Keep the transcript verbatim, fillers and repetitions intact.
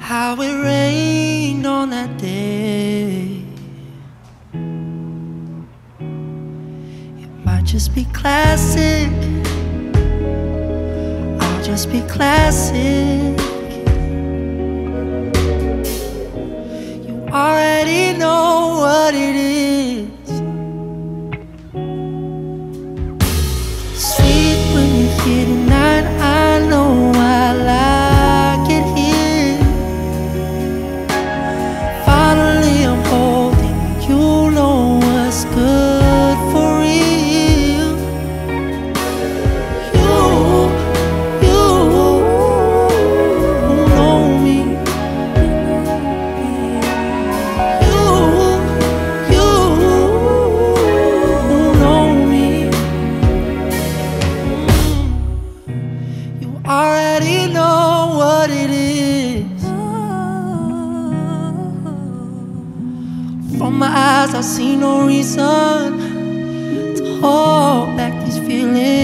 how it rained on that day. It might just be classic, I'll just be classic. You already know what it is. Sweet when you hear the night, I know I like it here. Finally I'm holding you, know what's good for real. You, you know me. You, you know me. You already know what it is. From my eyes I see no reason to hold back these feelings.